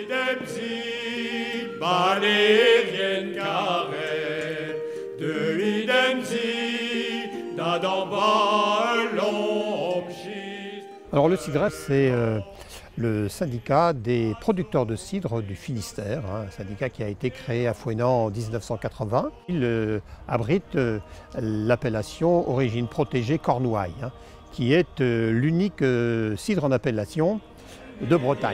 Alors le CIDREF, c'est le syndicat des producteurs de cidre du Finistère, un syndicat qui a été créé à Fouesnant en 1980. Il abrite l'appellation origine protégée Cornouailles, qui est l'unique cidre en appellation de Bretagne.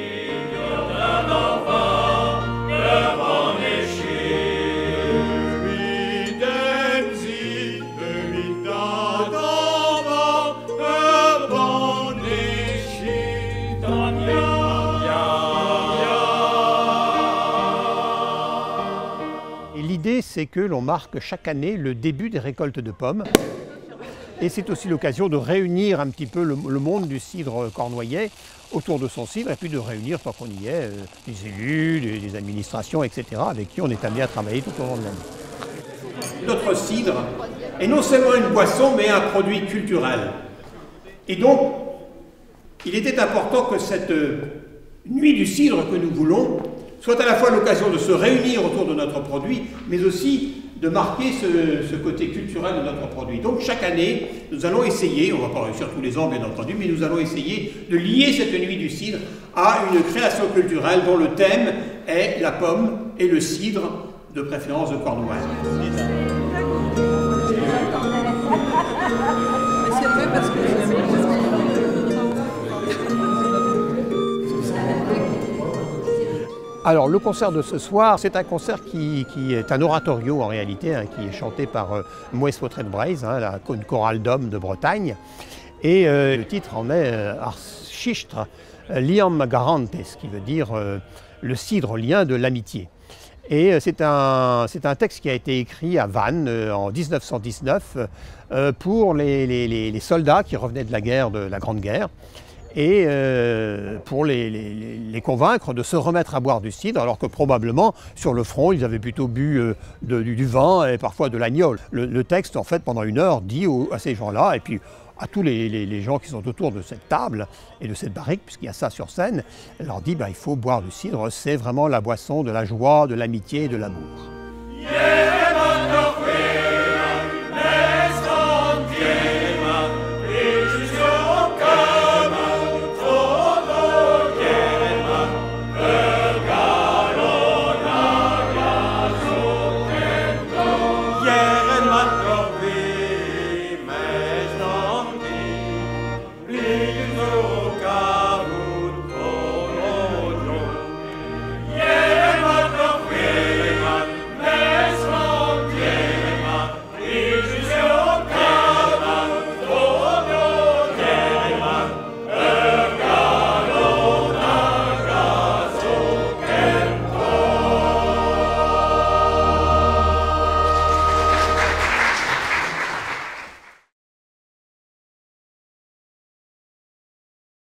L'idée, c'est que l'on marque chaque année le début des récoltes de pommes. Et c'est aussi l'occasion de réunir un petit peu le monde du cidre cornouaillais autour de son cidre, et puis de réunir, tant qu'on y est, des élus, des administrations, etc., avec qui on est amené à travailler tout au long de l'année. Notre cidre est non seulement une boisson, mais un produit culturel. Et donc, il était important que cette nuit du cidre que nous voulons soit à la fois l'occasion de se réunir autour de notre produit, mais aussi de marquer ce côté culturel de notre produit. Donc chaque année, nous allons essayer, on ne va pas réussir tous les ans bien entendu, mais nous allons essayer de lier cette nuit du cidre à une création culturelle dont le thème est la pomme et le cidre, de préférence de Cornouailles. Alors le concert de ce soir, c'est un concert qui est un oratorio en réalité, qui est chanté par Moes Fotret Braise, une chorale d'hommes de Bretagne. Et le titre en est Archichtre Liam Garantes, qui veut dire le cidre lien de l'amitié. Et c'est un texte qui a été écrit à Vannes en 1919 pour les soldats qui revenaient de la guerre, de la Grande Guerre. Et pour les convaincre de se remettre à boire du cidre, alors que probablement, sur le front, ils avaient plutôt bu du vin et parfois de l'agnole. Le texte, en fait, pendant une heure, dit à ces gens-là, et puis à tous les gens qui sont autour de cette table et de cette barrique, puisqu'il y a ça sur scène, leur dit il faut boire du cidre, c'est vraiment la boisson de la joie, de l'amitié et de l'amour. Yeah!